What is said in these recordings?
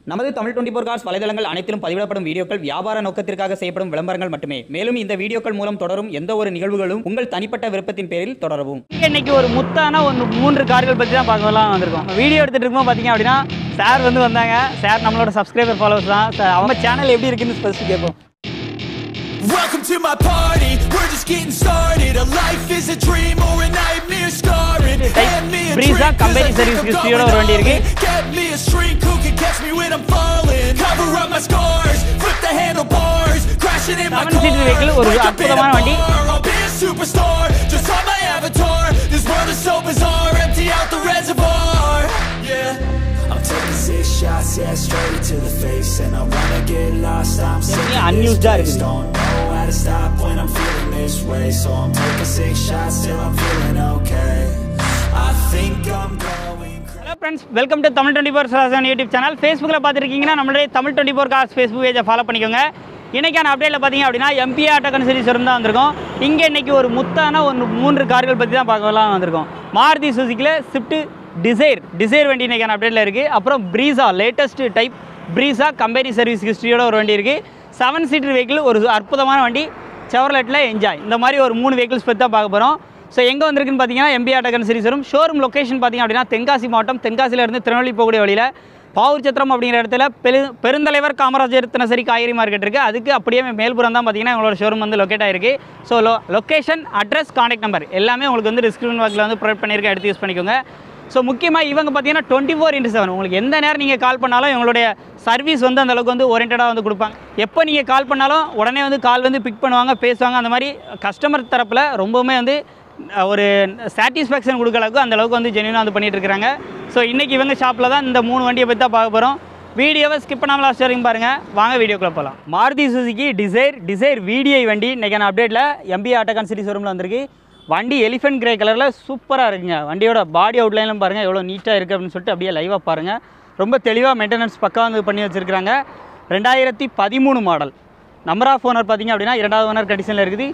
நமது தமிழ் 24 கார்ஸ் வலைதளங்கள் அனைத்திலும் பதிவிடப்படும் வீடியோக்கள் வியாபார நோக்கத்திற்காக செய்யப்படும் விளம்பரங்கள் மட்டுமே. மேலும் இந்த வீடியோக்கள் மூலம் தொடரும் எந்த ஒரு நிகழ்வுகளும் உங்கள் தனிப்பட்ட விருப்பத்தின் பேரில் தொடரவும். இன்னைக்கு ஒரு முத்தான ஒரு 3 கார்கள் பற்றி தான் பார்க்கலாம் வந்திருக்கோம். வீடியோ எடுத்துட்டு இருக்கும்போது பார்த்தீங்க அப்படின்னா சார் வந்தாங்க. சார் நம்மளோட சப்ஸ்கிரைபர் ஃபாலோவர்ஸ் தான். சார் அவங்க சேனல் எப்படி இருக்குன்னு ஃபர்ஸ்ட் கேட்போம். Welcome to my party, we're just getting started. A life is a dream or a nightmare scarring. Hand me a drink, cause I think I'm going all in. Get me a shrink who can catch me when I'm falling. Cover up my scars, flip the handlebars. Crashing in my car, wake up in a bar. I'll be a superstar, just on my avatar. This world is so bizarre, empty out the reservoir. Yeah, I'm taking 6 shots, yeah, straight to the face. And I wanna get lost, I'm sick of this place. Don't know how to stop when I'm feeling this way. So I'm taking 6 shots till I'm feeling okay. I think I'm going crazy. Hello friends, welcome to Tamil 24 Cars YouTube channel. Facebookல பார்த்துருக்கீங்கன்னா நம்மளுடைய Tamil 24 Cars Facebook பேஜை follow பண்ணிக்கோங்க. இன்னைக்கான அப்டேட்டில் பார்த்தீங்க அப்படின்னா MP auto consultancy showroom தான் வந்திருக்கோம். இங்கே இன்னைக்கு ஒரு முத்தான ஒரு 3 கார்கள் பற்றி தான் பார்க்கலாம் வந்திருக்கோம். மாருதி சுசுக்கியில் ஸ்விஃப்ட் டிசைர் வண்டி இன்றைக்கான அப்டேட்டில் இருக்குது. அப்புறம் Brezza latest type Brezza company service ஹிஸ்ட்ரியோட ஒரு வண்டி இருக்குது. 7 சீட்டர் வெஹிக்கிள், ஒரு அற்புதமான வண்டி செவர்லெட்டில் என்ஜாய். இந்த மாதிரி ஒரு 3 வெஹிக்கிள்ஸ் பற்றி தான் பார்க்க போகிறோம். ஸோ எங்கே வந்திருக்குன்னு பார்த்தீங்கன்னா MP auto consultancy showroom location பார்த்தீங்க அப்படின்னா தென்காசி மாவட்டம், தென்காசியிலேருந்து திருநெல்வேலி போகக்கூடிய வழியில் பாவூர்சத்திரம் அப்படிங்கிற இடத்துல பெருந்தலைவர் காமராஜர் தினசரி காய்கறி மார்க்கெட் இருக்குது. அதுக்கு அப்படியே மேல்புறம் தான் பார்த்தீங்கன்னா எங்களோட ஷோரூம் வந்து லொக்கேட் ஆகிருக்கு. So location, address, contact number எல்லாமே உங்களுக்கு வந்து டிஸ்கிரிப்ஷன் பாக்ஸில் வந்து ப்ரொவைட் பண்ணியிருக்கேன், எடுத்து யூஸ் பண்ணிக்கோங்க. ஸோ முக்கியமாக இவங்க பார்த்தீங்கன்னா 24/7 உங்களுக்கு எந்த நேரம் நீங்கள் கால் பண்ணாலும் இவங்களுடைய சர்வீஸ் வந்து அந்தளவுக்கு வந்து ஓரியன்டாக வந்து கொடுப்பாங்க. எப்போ நீங்கள் கால் பண்ணாலும் உடனே வந்து கால் வந்து பிக் பண்ணுவாங்க, பேசுவாங்க. அந்த மாதிரி கஸ்டமர் தரப்பில் ரொம்பவுமே வந்து ஒரு சாட்டிஸ்ஃபேக்ஷன் கொடுக்க அளவுக்கு அந்தளவுக்கு வந்து ஜென்யூனாக வந்து பண்ணிகிட்டு இருக்கிறாங்க. ஸோ இன்றைக்கி இவங்க ஷாப்பில் தான் இந்த 3 வண்டியை பற்றி தான் பார்க்க போகிறோம். வீடியோவை ஸ்கிப் பண்ணாமல் லாஸ்ட் வரைக்கும் பாருங்கள். வாங்க வீடியோக்குள்ளே போகலாம். மாருதி சுசுக்கி டிசைர் VDI வண்டி இன்றைக்கான அப்டேட்டில் MP ஆட்டோ கன்சல்டன்சி ஷோரூமில் வந்திருக்கு. வண்டி எலிஃபென்ட் கிரே கலரில் சூப்பராக இருக்குங்க. வண்டியோட பாடி அவுட்லைன்லாம் பாருங்கள் எவ்வளோ நீட்டாக இருக்குது அப்படின்னு சொல்லிட்டு அப்படியே லைவாக பாருங்கள். ரொம்ப தெளிவாக மெயின்டெனன்ஸ் பக்கம் வந்து பண்ணி வச்சுருக்காங்க. 2013 மாடல். நம்பர் ஆஃப் ஓனர் பார்த்திங்க அப்படின்னா 2வது ஓனர் கண்டிஷனில் இருக்குது.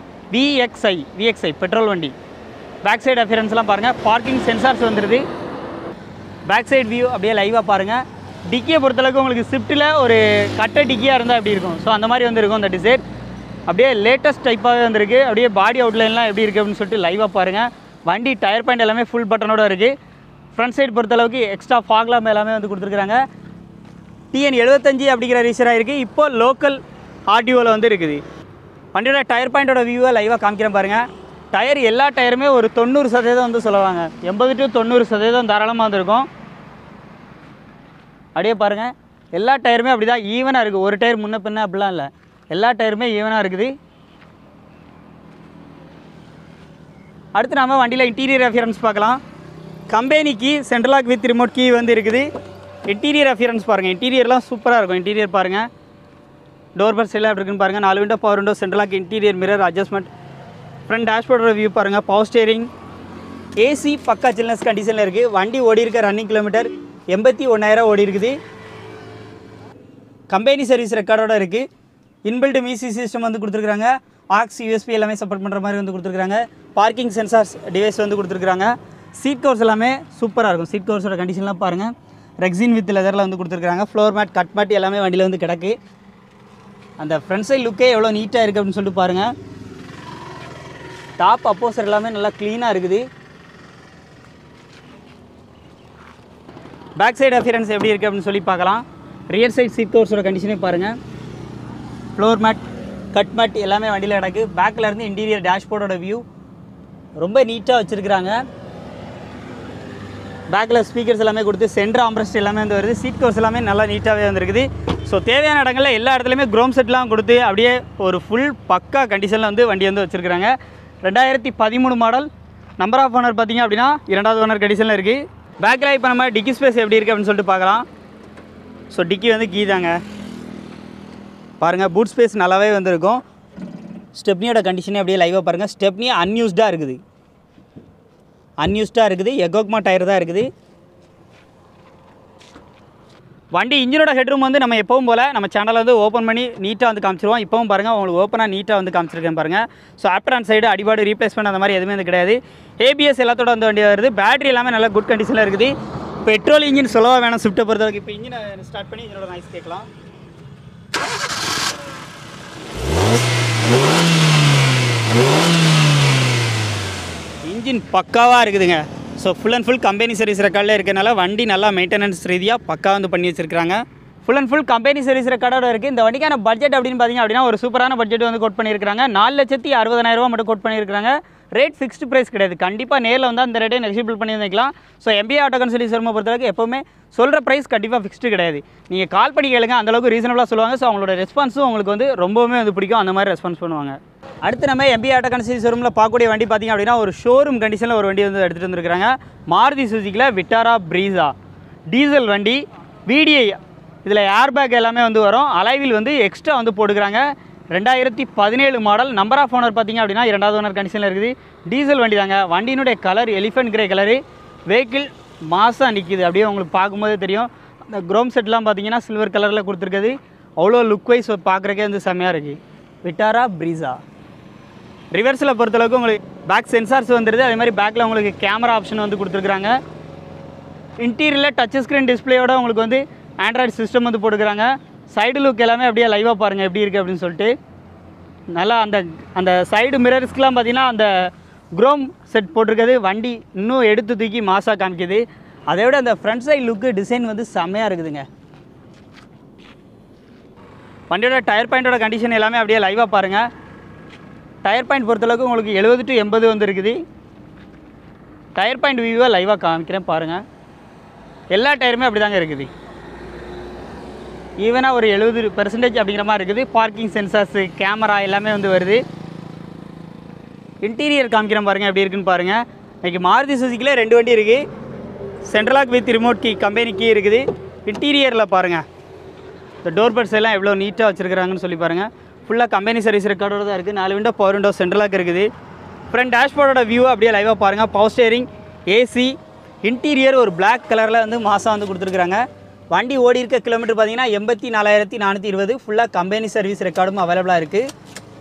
VXI பெட்ரோல் வண்டி. பேக் சைடு அஃபியரன்ஸ்லாம் பாருங்கள். பார்க்கிங் சென்சார்ஸ் வந்துடுது. பேக் சைடு வியூ அப்படியே லைவாக பாருங்கள். டிக்கியை பொறுத்தளவுக்கு உங்களுக்கு ஸ்விஃப்ட்டில் ஒரு கட்டை டிக்கியாக இருந்தால் எப்படி இருக்கும், ஸோ அந்த மாதிரி வந்து இருக்கும் இந்த டிசைர். அப்படியே லேட்டஸ்ட் டைப்பாகவே வந்திருக்கு. அப்படியே பாடி அவுட்லைன்லாம் எப்படி இருக்குது அப்படின்னு சொல்லிட்டு லைவாக பாருங்கள். வண்டி டயர் பாயிண்ட் எல்லாமே ஃபுல் பட்டனோட இருக்குது. ஃப்ரண்ட் சைடு பொறுத்தளவுக்கு எக்ஸ்ட்ரா ஃபாக்லாம் எல்லாமே வந்து கொடுத்துருக்குறாங்க. TN 75 அப்படிங்கிற ரிஜிஸ்டர் ஆகிருக்கு. இப்போ லோக்கல் RTOவில் வந்து இருக்குது. வண்டியோட டயர் பாயிண்டோட வியூவை லைவாக காமிக்கிறேன் பாருங்கள். டயர் எல்லா டயருமே ஒரு 90% வந்து சொல்லுவாங்க. 80 to 90% தாராளமாக வந்துருக்கும். அப்படியே பாருங்கள், எல்லா டயருமே அப்படி தான் ஈவனாக இருக்குது. ஒரு டயர் முன்ன பின்ன அப்படிலாம் இல்லை, எல்லா டயருமே ஈவனாக இருக்குது. அடுத்து நம்ம வண்டியில் இன்டீரியர் அஃபியரன்ஸ் பார்க்கலாம். Company key, central lock with remote key வந்து இருக்குது. இன்டீரியர் அஃபியரன்ஸ் பாருங்கள். இன்டீரியர்லாம் சூப்பராக இருக்கும். இன்டீரியர் பாருங்கள், டோர் பர்ஸ் எல்லாம் எப்படி இருக்குன்னு பாருங்கள். 4 window, power window, central lock, interior mirror adjustment, front டேஷ்போர்டோட வியூ பாருங்கள். பவர் ஸ்டேரிங், AC பக்கா சில்னஸ் கண்டிஷனில் இருக்குது. வண்டி ஓடி இருக்க ரன்னிங் கிலோமீட்டர் 81,000 ஓடி இருக்குது. கம்பெனி சர்வீஸ் ரெக்கார்டோட இருக்குது. இன்பில்ட் மியூசிக் சிஸ்டம் வந்து கொடுத்துருக்காங்க. AUX USB எல்லாமே சப்போர்ட் பண்ணுற மாதிரி வந்து கொடுத்துருக்காங்க. பார்க்கிங் சென்சார்ஸ் டிவைஸ் வந்து கொடுத்துருக்காங்க. சீட் கவர்ஸ் எல்லாமே சூப்பராக இருக்கும். சீட் கவர்ஸோட கண்டிஷன்லாம் பாருங்கள். ரெக்ஸின் வித் லெதரில் வந்து கொடுத்துருக்காங்க. ஃப்ளோர் மேட், கட் மேட் எல்லாமே வண்டியில் வந்து கிடக்கு. அந்த ஃப்ரண்ட் சைட் லுக்கே எவ்வளோ நீட்டாக இருக்குது அப்படின்னு சொல்லிட்டு பாருங்கள். டாப் அப்போசர் எல்லாமே நல்லா க்ளீனாக இருக்குது. பேக் சைடு அஃபியரன்ஸ் எப்படி இருக்குது அப்படின்னு சொல்லி பார்க்கலாம். ரியர் சைட் சீட் கவர்ஸோட கண்டிஷனே பாருங்கள். ஃப்ளோர் மேட், கட் மேட் எல்லாமே வண்டியில் கிடக்கு. பேக்கில் இருந்து இன்டீரியர் டேஷ்போர்டோட வியூ ரொம்ப நீட்டாக வச்சுருக்குறாங்க. பேக்கில் ஸ்பீக்கர்ஸ் எல்லாமே கொடுத்து சென்டர் ஆம்ரெஸ்ட் எல்லாமே வந்து வருது. சீட் கவர்ஸ் எல்லாமே நல்லா நீட்டாகவே வந்துருக்குது. ஸோ தேவையான இடங்களில் எல்லா இடத்துலையுமே க்ரோம் செட்லாம் கொடுத்து அப்படியே ஒரு ஃபுல் பக்கா கண்டிஷனில் வந்து வண்டி வந்து வச்சுருக்குறாங்க. 2013 மாடல். நம்பர் ஆஃப் ஓனர் பார்த்திங்க அப்படின்னா 2வது ஓனர் கண்டிஷனில் இருக்குது. பேக்கில் இப்போ நம்ம டிக்கி ஸ்பேஸ் எப்படி இருக்குது அப்படின்னு சொல்லிட்டு பார்க்கலாம். ஸோ டிக்கி வந்து கீ தாங்க பாருங்கள். பூட் ஸ்பேஸ் நல்லாவே வந்துருக்கும். ஸ்டெப்னியோட கண்டிஷனே அப்படியே லைவாக பாருங்கள். ஸ்டெப்னி அன்யூஸ்டாக இருக்குது. எகோக்மா டயர் தான் இருக்குது. வண்டி இன்ஜினோட ஹெட்ரூம் வந்து நம்ம எப்பவும் போல் நம்ம சேனலில் வந்து ஓப்பன் பண்ணி நீட்டாக வந்து காமிச்சிருவோம். இப்போவும் பாருங்கள், உங்களுக்கு ஓப்பனாக நீட்டாக வந்து காமிச்சிருக்கேன் பாருங்கள். ஸோ ஆஃப்டர் ஆன் சைடு அடிபாடு ரீப்ளேஸ்மெண்ட் அந்த மாதிரி எதுவுமே வந்து கிடையாது. ABS எல்லாத்தோட வந்து வண்டி வருது. பேட்டரி எல்லாமே நல்லா குட் கண்டிஷனில் இருக்குது. பெட்ரோல் இன்ஜின் சொல்லவா வேணாம் ஸ்விஃப்ட்டை பொறுத்தவரைக்கும். இப்போ இன்ஜினை ஸ்டார்ட் பண்ணி இதனோட நாய்ஸ் கேட்கலாம். இன்ஜின் பக்காவாக இருக்குதுங்க. So full and full company service ரெக்கார்டில் இருக்கனால வண்டி நல்லா மெயின்டெனன்ஸ் ரீதியாக பக்கா வந்து பண்ணி வச்சிருக்காங்க. Full and full company service ரெக்கார்டோட இருக்குது. இந்த வண்டிக்கான பட்ஜெட் அப்படின்னு பார்த்தீங்க அப்படின்னா ஒரு சூப்பரான பட்ஜெட் வந்து கோட் பண்ணியிருக்காங்க. 4,60,000 மட்டும் கோட் பண்ணியிருக்காங்க. ரேட் ஃபிக்ஸ்டு ப்ரைஸ் கிடையாது. கண்டிப்பாக நேரில் வந்து அந்த ரேட்டை நெகோஷியபிள் பண்ணி வந்துக்கலாம். ஸோ எம்பிஏ ஆட்டோ கன்சல்டி ஷோரூமை பொறுத்தவரைக்கும் எப்போவுமே சொல்கிற ப்ரைஸ் கண்டிப்பாக ஃபிக்ஸ்டு கிடையாது. நீங்கள் கால் பண்ணி கேளுங்க, அந்தளவுக்கு ரீசனபிளாக சொல்லுவாங்க. ஸோ அவங்களோட ரெஸ்பான்ஸும் உங்களுக்கு வந்து ரொம்பவுமே வந்து பிடிக்கும். அந்த மாதிரி ரெஸ்பான்ஸ் பண்ணுவாங்க. அடுத்து நம்ம எம்பிஏ ஆட்டோ கன்சல்டி ஷோரூமில் பார்க்கக்கூடிய வண்டி பார்த்திங்க அப்படின்னா ஒரு ஷோரூம் கண்டிஷனில் ஒரு வண்டி வந்து எடுத்துகிட்டு வந்துருக்காங்க. மாருதி சுசுக்கியில் விட்டாரா ப்ரீஸா டீசல் வண்டி. VDI இதில் ஏர் பேக் எல்லாமே வந்து வரும். அலைவில் வந்து எக்ஸ்ட்ரா வந்து போட்டுக்கிறாங்க. 2017 மாடல். நம்பர் ஆஃப் ஓனர் பார்த்திங்க அப்படின்னா 2வது ஓனர் கண்டிஷனில் இருக்குது. டீசல் வண்டி தாங்க. வண்டியினுடைய colour elephant grey colour. Vehicle மாசாக நிற்கிது. அப்படியே உங்களுக்கு பார்க்கும்போது தெரியும். அந்த க்ரோம் செட்லாம் பார்த்திங்கன்னா சில்வர் கலரில் கொடுத்துருக்குது. அவ்வளோ லுக் வைஸ் பார்க்குறக்கே வந்து செம்மையாக இருக்குது. விட்டாரா ப்ரீஸா. ரிவர்ஸில் பொறுத்தளவுக்கு உங்களுக்கு பேக் சென்சார்ஸ் வந்துடுது. அதே மாதிரி பேக்கில் உங்களுக்கு கேமரா ஆப்ஷன் வந்து கொடுத்துருக்குறாங்க. இன்டீரியரில் டச் ஸ்க்ரீன் டிஸ்பிளேயோட உங்களுக்கு வந்து ஆண்ட்ராய்டு சிஸ்டம் வந்து போட்டுக்கிறாங்க. சைடு லுக் எல்லாமே அப்படியே லைவாக பாருங்கள் எப்படி இருக்குது அப்படின்னு சொல்லிட்டு. நல்லா அந்த சைடு மிரர்ஸ்க்கெலாம் பார்த்திங்கன்னா அந்த குரோம் செட் போட்டிருக்கிறது வண்டி இன்னும் எடுத்து தூக்கி மாசாக காமிக்குது. அதை விட அந்த ஃப்ரண்ட் சைடு லுக்கு டிசைன் வந்து செம்மையாக இருக்குதுங்க. வண்டியோட டயர் பாயிண்டோட கண்டிஷன் எல்லாமே அப்படியே லைவாக பாருங்கள். டயர் பாயிண்ட் பொறுத்தளவுக்கு உங்களுக்கு 70 to 80 வந்து இருக்குது. டயர் பாயிண்ட் வியூவை லைவாக காமிக்கிறேன் பாருங்கள். எல்லா டயருமே அப்படி தாங்க இருக்குது. ஈவனாக ஒரு 70% அப்படிங்கிற மாதிரி இருக்குது. பார்க்கிங் சென்சார்ஸு கேமரா எல்லாமே வந்து வருது. இன்டீரியர் காமிக்கிறேன் பாருங்கள் எப்படி இருக்குன்னு பாருங்கள். இன்றைக்கி மாருதி சுசுக்கியில் 2 வண்டி இருக்குது. Central lock with remote key company key இருக்குது. இன்டீரியரில் பாருங்கள் இந்த டோர் பட்ஸ் எல்லாம் எவ்வளோ நீட்டாக வச்சுருக்குறாங்கன்னு சொல்லி பாருங்கள். ஃபுல்லாக கம்பெனி சர்வீஸ் ரெக்கார்டோட தான் இருக்குது. 4 விண்டோ பவர் விண்டோ சென்ட்ரலாக் இருக்குது. ஃப்ரண்ட் டேஷ்போர்டோட வியூ அப்படியே லைவாக பாருங்கள். பவர் ஸ்டேரிங், ஏசி, இன்டீரியர் ஒரு பிளாக் கலரில் வந்து மாதம் வந்து கொடுத்துருக்குறாங்க. வண்டி ஓடி இருக்க கிலோமீட்டர் பார்த்தீங்கன்னா 84,420. ஃபுல்லாக கம்பெனி சர்வீஸ் ரெக்கார்டும் அவைலபிளாக இருக்குது.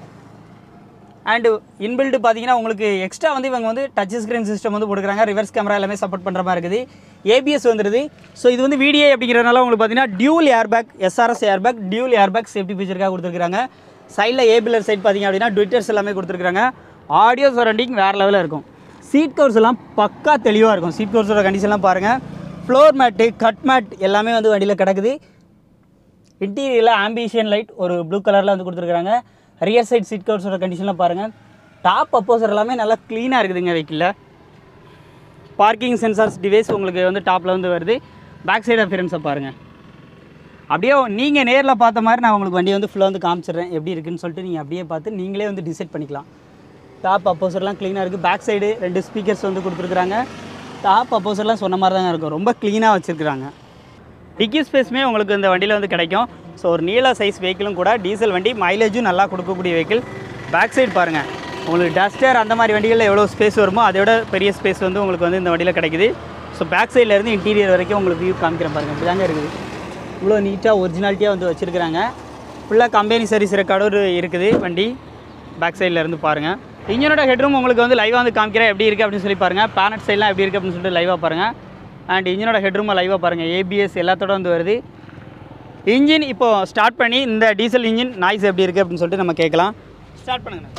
அண்டு இன்பில்டு பார்த்தீங்கன்னா உங்களுக்கு எக்ஸ்ட்ரா வந்து இவங்க வந்து டச் ஸ்க்ரீன் சிஸ்டம் வந்து போட்டுக்கிறாங்க. ரிவர்ஸ் கேமரா எல்லாமே சப்போர்ட் பண்ணுற மாதிரி இருக்குது. ABS வந்துடுது. ஸோ இது வந்து VDI அப்படிங்கிறதுனால உங்களுக்கு பார்த்தீங்கன்னா dual airbag, SRS airbag, dual airbag safety ஃபீச்சருக்காக கொடுத்துருக்காங்க. சைடில் ஏபிலர் சைட் பார்த்திங்க அப்படின்னா ட்விட்டர்ஸ் எல்லாமே கொடுத்துருக்காங்க. ஆடியோ சரௌண்டிங் வேறு லெவலில் இருக்கும். சீட் கவர்ஸ் எல்லாம் பக்கா தெளிவாக இருக்கும். சீட் கவர்ஸோட கண்டிஷன்லாம் பாருங்கள். ஃப்ளோர் மேட்டு, கட் மேட் எல்லாமே வந்து வண்டியில் கிடக்குது. இன்டீரியரில் ஆம்பிஷன் லைட் ஒரு ப்ளூ கலரில் வந்து கொடுத்துருக்காங்க. ரியர் சைட் சீட் கவர்ஸோட கண்டிஷன்லாம் பாருங்கள். டாப் அப்போசர் எல்லாமே நல்லா க்ளீனாக இருக்குதுங்க வெஹிக்கிளில். பார்க்கிங் சென்சார்ஸ் டிவைஸ் உங்களுக்கு வந்து டாப்பில் வந்து வருது. பேக் சைடு அப்பியரன்ஸை பாருங்கள். அப்படியே நீங்கள் நேரில் பார்த்த மாதிரி நான் உங்களுக்கு வண்டியை வந்து ஃபுல்லாக வந்து காமிச்சிடுறேன் எப்படி இருக்குன்னு சொல்லிட்டு நீங்கள் அப்படியே பார்த்து நீங்களே வந்து டிசைட் பண்ணிக்கலாம். டாப் அப்போசர்லாம் க்ளீனாக இருக்குது. பேக் சைடு 2 ஸ்பீக்கர்ஸ் வந்து கொடுத்துருக்குறாங்க. டாப் அப்போசர்லாம் சொன்ன மாதிரி தாங்க இருக்கும். ரொம்ப க்ளீனாக வச்சுருக்குறாங்க. டிக்கி ஸ்பேஸுமே உங்களுக்கு இந்த வண்டியில் வந்து கிடைக்கும். ஸோ ஒரு நீள சைஸ் வெஹிக்கிளும் கூட. டீசல் வண்டி, மைலேஜும் நல்லா கொடுக்கக்கூடிய வெஹிக்கிள். பேக் சைடு பாருங்கள். உங்களுக்கு டஸ்டர் அந்த மாதிரி வண்டிகளில் எவ்வளோ ஸ்பேஸ் வருமோ அதை விட பெரிய ஸ்பேஸ் வந்து உங்களுக்கு வந்து இந்த வண்டியில் கிடைக்குது. ஸோ பேக் சைட்லேருந்து இன்டீரியர் வரைக்கும் உங்களுக்கு வியூ காமிக்கிறேன் பாருங்கள். இப்படி தாங்க இருக்குது. இவ்வளோ நீட்டாக ஒரிஜினாலிட்டியாக வந்து வச்சுருக்கிறாங்க. ஃபுல்லாக கம்பெனி சர்வீஸ் ரெக்கார்டோடு இருக்குது வண்டி. பேக் சைட்லேருந்து பாருங்கள். இன்ஜினோட ஹெட்ரூம் உங்களுக்கு வந்து லைவாக வந்து காமிக்கிறேன் எப்படி இருக்குது அப்படின்னு சொல்லி பாருங்கள். பேனட் சைட்லாம் எப்படி இருக்குது அப்படின்னு சொல்லிட்டு லைவாக பாருங்கள். அண்ட் இன்ஜினோட ஹெட்ரூமை லைவாக பாருங்கள். ABS எல்லாத்தோட வந்து வருது. இன்ஜின் இப்போது ஸ்டார்ட் பண்ணி இந்த டீசல் இன்ஜின் நாய்ஸ் எப்படி இருக்குது அப்படின்னு சொல்லிட்டு நம்ம கேட்கலாம். ஸ்டார்ட் பண்ணுங்கள்.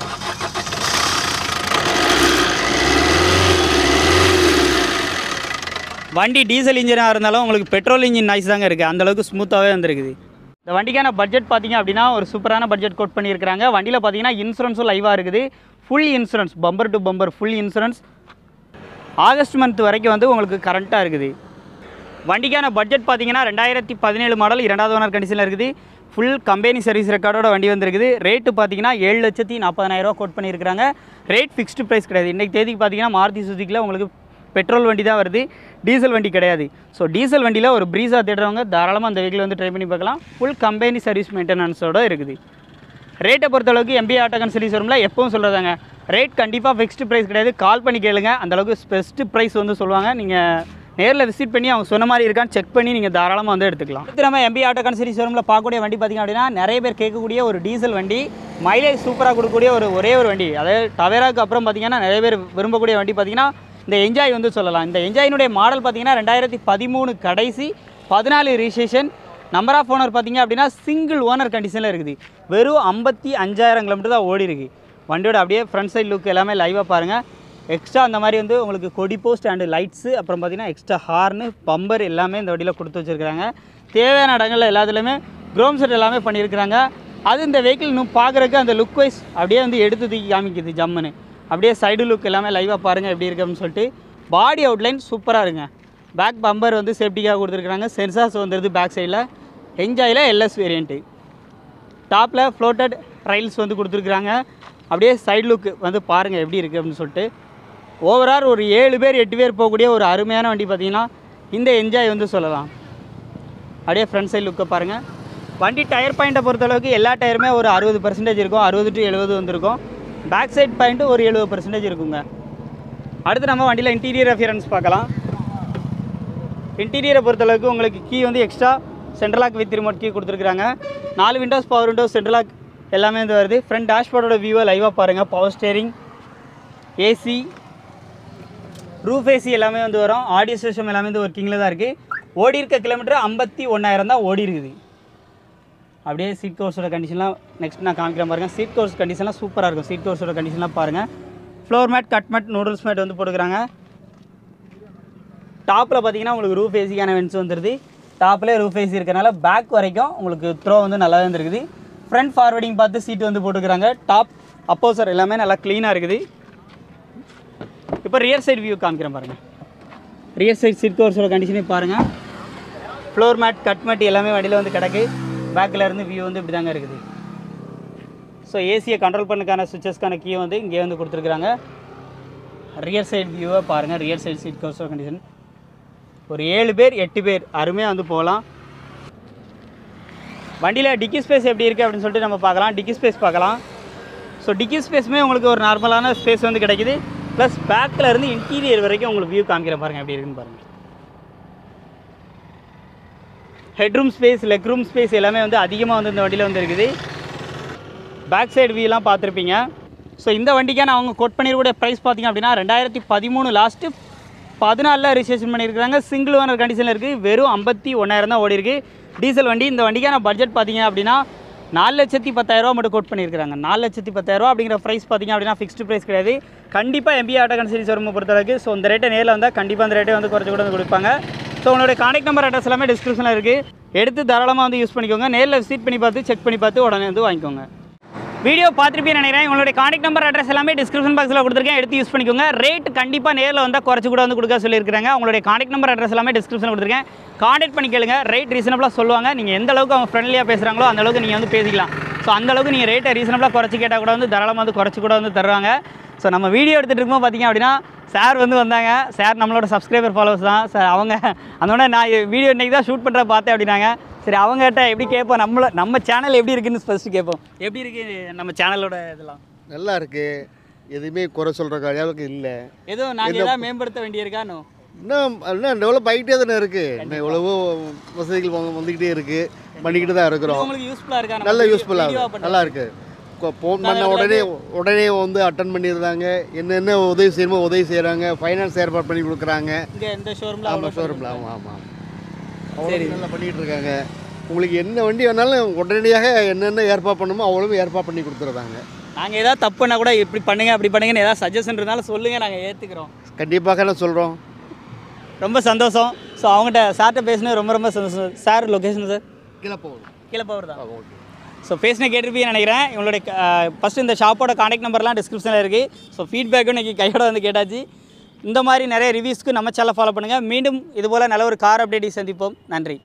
வண்டி டீசல் இன்ஜினாக இருந்தாலும் உங்களுக்கு பெட்ரோல் இன்ஜின் நாய்ஸ் தாங்க இருக்குது. அந்தளவுக்கு ஸ்மூத்தாகவே வந்துருக்குது. இந்த வண்டிக்கான பட்ஜெட் பார்த்திங்க அப்படின்னா ஒரு சூப்பரான பட்ஜெட் கோட் பண்ணியிருக்கிறாங்க. வண்டியில் பார்த்தீங்கன்னா இன்சூரன்ஸும் லைவாக இருக்குது. Full insurance, bumper to bumper full insurance. August month வரைக்கும் வந்து உங்களுக்கு கரண்ட்டாக இருக்குது. வண்டிக்கான பட்ஜெட் பார்த்தீங்கன்னா 2017 மாடல் 2வது ஓனர் கண்டிஷனில் இருக்குது. ஃபுல் கம்பெனி சர்வீஸ் ரெக்கார்டோட வண்டி வந்துருக்குது. ரேட்டு பார்த்தீங்கன்னா 7,40,000 கோட் பண்ணியிருக்காங்க. ரேட் ஃபிக்ஸ்டு ப்ரைஸ் கிடையாது. இன்றைக்கு தேதிக்கு பார்த்தீங்கன்னா மாருதி சுசுக்கியில் உங்களுக்கு பெட்ரோல் வண்டி தான் வருது, டீசல் வண்டி கிடையாது. ஸோ டீசல் வண்டியில் ஒரு ப்ரீஸா தேடுறவங்க தாராளமாக அந்த வெஹிக்கிள் வந்து ட்ரை பண்ணி பார்க்கலாம். ஃபுல் கம்பெனி சர்வீஸ் மெயின்டெனன்ஸோடு இருக்குது. ரேட்டை பொறுத்தளவுக்கு எம்பிஏ ஆட்டோ கன்சல்டி ஷோரூமில் எப்பவும் சொல்கிறதாங்க, ரேட் கண்டிப்பாக ஃபிக்ஸ்டு ப்ரைஸ் கிடையாது. கால் பண்ணி கேளுங்க, அந்தளவுக்கு பெஸ்ட்டு ப்ரைஸ் வந்து சொல்லுவாங்க. நீங்கள் நேரில் விசிட் பண்ணி அவங்க சொன்ன மாதிரி இருக்கான்னு செக் பண்ணி நீங்கள் தாராளமாக வந்து எடுத்துக்கலாம். அடுத்து நம்ம எம்பிஏ ஆட்டோ கன்சல்டி ஷோரூமில் பார்க்கக்கூடிய வண்டி பார்த்திங்க அப்படின்னா நிறைய பேர் கேட்கக்கூடிய ஒரு டீசல் வண்டி, மைலேஜ் சூப்பராக கொடுக்கக்கூடிய ஒரே ஒரு வண்டி. அதாவது டவேராவுக்கு அப்புறம் பார்த்திங்கன்னா நிறைய பேர் விரும்பக்கூடிய வண்டி பார்த்திங்கன்னா இந்த என்ஜாய் வந்து சொல்லலாம். இந்த என்ஜாயினுடைய மாடல் பார்த்தீங்கன்னா 2013 கடைசி, 14 ரிஜிஸ்ட்ரேஷன். நம்பர் ஆஃப் ஓனர் பார்த்தீங்க அப்படின்னா சிங்கிள் ஓனர் கண்டிஷனில் இருக்குது. வெறும் 55,000 கிலோமீட்டர் தான் ஓடி இருக்குது. வண்டியோட அப்படியே ஃப்ரண்ட் சைட் லுக் எல்லாமே லைவாக பாருங்கள். எக்ஸ்ட்ரா அந்த மாதிரி வந்து உங்களுக்கு கொடி போஸ்ட் அண்டு லைட்ஸு, அப்புறம் பார்த்தீங்கன்னா எக்ஸ்ட்ரா ஹார்னு, பம்பர் எல்லாமே இந்த வண்டியில் கொடுத்து வச்சுருக்காங்க. தேவையான இடங்களில் எல்லாத்துலேயுமே க்ரோம் செட் எல்லாமே பண்ணியிருக்கிறாங்க. அது இந்த வெஹிக்கிள் இன்னும் பார்க்குறதுக்கு அந்த லுக் வைஸ் அப்படியே வந்து எடுத்து தூக்கி காமிக்குது ஜம்முன்னு. அப்படியே சைடு லுக் எல்லாமே லைவாக பாருங்கள் எப்படி இருக்குது அப்படின்னு சொல்லிட்டு. பாடி அவுட்லைன் சூப்பராக இருக்குங்க. பேக் பம்பர் வந்து சேஃப்டிக்காக கொடுத்துருக்குறாங்க. சென்சார்ஸ் வந்துடுது பேக் சைடில். என்ஜாயில் எல்எஸ் வேரியண்ட்டு. டாப்பில் ஃப்ளோட்டட் ரைல்ஸ் வந்து கொடுத்துருக்குறாங்க. அப்படியே சைடு லுக் வந்து பாருங்கள் எப்படி இருக்குது அப்படின்னு சொல்லிட்டு. ஓவரால் ஒரு 7 பேர் 8 பேர் போகக்கூடிய ஒரு அருமையான வண்டி பார்த்திங்கன்னா இந்த என்ஜாய் வந்து சொல்லலாம். அப்படியே ஃப்ரண்ட் சைடு லுக்கை பாருங்கள். வண்டி டயர் பாயிண்ட்டை பொறுத்தளவுக்கு எல்லா டயருமே ஒரு 60% இருக்கும். 60 to 70 வந்துருக்கும். பேக் சைட் பாயிண்ட்டு ஒரு 70% இருக்குங்க. அடுத்து நம்ம வண்டியில் இன்டீரியர் அஃபியரன்ஸ் பார்க்கலாம். இன்டீரியரை பொறுத்தளவுக்கு உங்களுக்கு கீ வந்து extra central lock with remote key கொடுத்துருக்குறாங்க. 4 windows, power windows, central lock எல்லாமே வந்து வருது. ஃப்ரண்ட் டேஷ்போர்டோட வியூவை லைவாக பாருங்கள். Power steering, AC, roof AC எல்லாமே வந்து வரும். ஆடியோ சிஸ்டம் எல்லாமே வந்து ஒர்க்கிங்கில் தான் இருக்குது. ஓடி இருக்க கிலோமீட்டர் 51,000 தான் ஓடி இருக்குது. அப்படியே சீட் கவர்ஸோட கண்டிஷன்லாம் நெக்ஸ்ட் நான் காமிக்கிறேன் பாருங்கள். சீட் கவர்ஸ் கண்டிஷன்லாம் சூப்பராக இருக்கும். சீட் கவர்ஸோட கண்டிஷன்லாம் பாருங்கள். Floor mat, cut mat, noodles mat வந்து போட்டுக்கிறாங்க. டாப்பில் பார்த்தீங்கன்னா உங்களுக்கு ரூஃப் ஏசிக்கான வென்ட்ஸ் வந்துடுது. டாப்லேயே ரூஃப் ஏசி இருக்கிறனால பேக் வரைக்கும் உங்களுக்கு த்ரோ வந்து நல்லா வந்துருக்குது. ஃப்ரண்ட் ஃபார்வர்டிங் பார்த்து சீட்டு வந்து போட்டுக்கிறாங்க. டாப் அப்போசர் எல்லாமே நல்லா க்ளீனாக இருக்குது. இப்போ ரியர் சைடு வியூ காமிக்கிறேன் பாருங்கள். ரியர் சைடு சீட் கவர்ஸோட கண்டிஷனே பாருங்கள். ஃப்ளோர் மேட், கட் மேட் எல்லாமே வண்டியில் வந்து கிடக்கு. பேக்கில் இருந்து வியூ வந்து இப்படி தாங்க இருக்குது. ஸோ ஏசியை கண்ட்ரோல் பண்ணக்கான சுவிச்சஸ்க்கான கீ வந்து இங்கே வந்து கொடுத்துருக்குறாங்க. ரியர் சைடு வியூவை பாருங்கள். ரியர் சைடு சீட் கவர்ஸோட கண்டிஷன் ஒரு 7 பேர் 8 பேர் அருமையாக வந்து போகலாம். வண்டியில் டிக்கி ஸ்பேஸ் எப்படி இருக்குது அப்படின்னு சொல்லிட்டு நம்ம பார்க்கலாம். டிக்கி ஸ்பேஸ் பார்க்கலாம். ஸோ டிக்கி ஸ்பேஸுமே உங்களுக்கு ஒரு நார்மலான ஸ்பேஸ் வந்து கிடைக்குது. ப்ளஸ் பேக்கில் இருந்து இன்டீரியர் வரைக்கும் உங்களுக்கு வியூ காமிக்கிற பாருங்கள் எப்படி இருக்குன்னு பாருங்கள். Headroom space, leg room space எல்லாமே வந்து அதிகமாக வந்து இந்த வண்டியில் வந்து இருக்குது. பேக் சைடு வியூலாம் பார்த்துருப்பீங்க. ஸோ இந்த வண்டிக்கான அவங்க கோட் பண்ணியிருக்கூடிய ப்ரைஸ் பார்த்திங்க அப்படின்னா 2013 லாஸ்ட்டு 14 ரிஜிஸ்ட்ரேஷன் பண்ணியிருக்காங்க. சிங்கிள் ஓனர் கண்டிஷனில் இருக்குது. வெறும் 51,000 தான் ஓடி இருக்குது. டீசல் வண்டி. இந்த வண்டிக்கான பட்ஜெட் பார்த்திங்க அப்படின்னா 4,10,000 மட்டும் கோட் பண்ணியிருக்காங்க. 4,10,000 அப்படிங்கிற ப்ரைஸ் பார்த்திங்க அப்படின்னா ஃபிக்ஸ்டு ப்ரைஸ் கிடையாது. கண்டிப்பாக எம்பி ஆட்டோ கன்சல்டன்சி ஷோரூமை பொறுத்தளவுக்கு ஸோ இந்த ரேட்டை நேரில் வந்தால் கண்டிப்பாக அந்த ரேட்டை வந்து குறைச்சி கூட வந்து கொடுப்பாங்க. ஸோ உங்களுடைய கான்டாக்ட் நம்பர், அட்ரஸ் எல்லாமே டிஸ்கிரிப்ஷனில் இருக்குது. எடுத்து தாராளமாக வந்து யூஸ் பண்ணிக்கோங்க. நேரில் விசிட் பண்ணி பார்த்து செக் பண்ணி பார்த்து உடனே வந்து வாங்கிக்கோங்க. வீடியோ பார்த்துருப்பேன் நினைக்கிறேன். உங்களுடைய கான்டாக்ட் நம்பர், அட்ரஸ் எல்லாமே டிஸ்கிரிப்ஷன் பாக்ஸில் கொடுத்துருக்கேன். எடுத்து யூஸ் பண்ணிக்கோங்க. ரேட் கண்டிப்பாக நேரில் வந்தால் குறைச்சி கூட வந்து கொடுக்க சொல்லியிருக்காங்க. உங்களுடைய கான்டாக்ட் நம்பர், அட்ரஸ் எல்லாமே டிஸ்கிரிப்ஷனில் கொடுத்துருக்கேன். கான்டாக்ட் பண்ணி கேளுங்க. ரேட் ரீசனபிளாக சொல்லுவாங்க. நீங்கள் எந்த அளவுக்கு அவங்க ஃப்ரெண்ட்லியாக பேசுகிறாங்களோ அந்த அளவுக்கு நீங்கள் வந்து பேசிக்கலாம். ஸோ அந்தளவுக்கு நீங்கள் ரேட்டை ரீசனபிளாக குறைச்சி கேட்டால் கூட வந்து தாராளமாக வந்து குறைச்சி கூட வந்து தருவாங்க. ஸோ நம்ம வீடியோ எடுத்துகிட்டு இருக்கும்போது பார்த்திங்க அப்படின்னா சார் வந்து வந்தாங்க. சார் நம்மளோட சப்ஸ்கிரைபர் ஃபாலோவர்ஸ் தான் சார். அவங்க அதோட நான் வீடியோ இன்றைக்கி தான் ஷூட் பண்ணுற பார்த்தேன் அப்படின்னாங்க. சரி அவங்ககிட்ட எப்படி கேட்போம், நம்ம சேனல் எப்படி இருக்குன்னு ஃபஸ்ட்டு கேட்போம். எப்படி இருக்குது நம்ம சேனலோட இதெல்லாம்? நல்லா இருக்குது. எதுவுமே குறை சொல்கிற அளவுக்கு இல்லை. எதுவும் நாங்கள் எதாவது மேம்படுத்த வேண்டியிருக்கானோ? இன்னும் டெவலப் ஆகிட்டே தானே இருக்குது. இன்னும் எவ்வளவோ வசதிகள் வந்துக்கிட்டே இருக்குது. பண்ணிக்கிட்டு தான் இருக்கிறோம். உங்களுக்கு யூஸ்ஃபுல்லாக இருக்கா? நல்லா யூஸ்ஃபுல்லாக நல்லா இருக்குது. ஃபோன் பண்ண உடனே வந்து அட்டன் பண்ணிடுறாங்க. என்னென்ன உதவி செய்யணுமோ உதவி செய்கிறாங்க. ஃபைனான்ஸ் ஏற்பாடு பண்ணி கொடுக்குறாங்க. இந்த ஷோரூமில் ஆமாம், ஷோரூமில். ஆமாம் சரி, நல்லா பண்ணிகிட்டு இருக்காங்க. உங்களுக்கு என்ன வண்டி வேணாலும் உடனடியாக என்னென்ன ஏற்பாடு பண்ணணுமோ அவ்வளவு ஏற்பாடு பண்ணி கொடுத்துருந்தாங்க. நாங்கள் எதாவது தப்புனா கூட இப்படி பண்ணுங்கள் அப்படி பண்ணுங்கன்னு ஏதாவது சஜஷன் இருந்தாலும் சொல்லுங்கள், நாங்கள் ஏற்றுக்கிறோம். கண்டிப்பாக நான் சொல்கிறோம். ரொம்ப சந்தோஷம். ஸோ அவங்ககிட்ட சார்கிட்ட பேசினது ரொம்ப சந்தோஷம். சார் லொக்கேஷன் சார் கீழே போவர் தான். ஓகே. ஸோ பேசின கேட்டிருப்பீங்கன்னு நினைக்கிறேன். இவங்களுடைய ஃபஸ்ட்டு இந்த ஷாப்போட கான்டாக்ட் நம்பர்லாம் டிஸ்கிரிப்ஷனில் இருக்குது. ஸோ ஃபீட்பேக்கும் இன்றைக்கி கையோட வந்து கேட்டாச்சு. இந்த மாதிரி நிறைய ரிவ்யூஸ்க்கு நம்ம சேனலை ஃபாலோ பண்ணுங்கள். மீண்டும் இதுபோல் நல்ல ஒரு கார் அப்டேட்டை சந்திப்போம். நன்றி.